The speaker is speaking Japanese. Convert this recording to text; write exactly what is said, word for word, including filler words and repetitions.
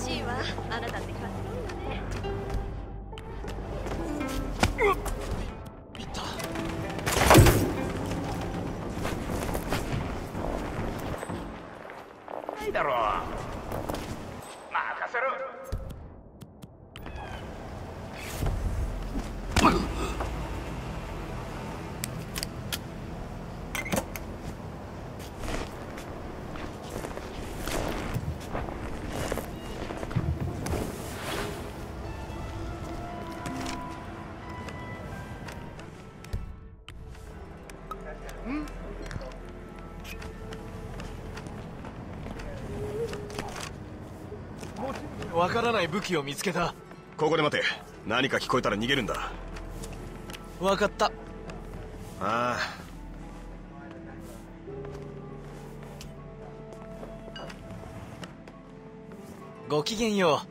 しいわ。あなたって賢いわね。 いった。 ないだろう。任せろ。 わからない武器を見つけた。 ここで待て。何か聞こえたら逃げるんだ。 わかった。 ああ。 ごきげんよう。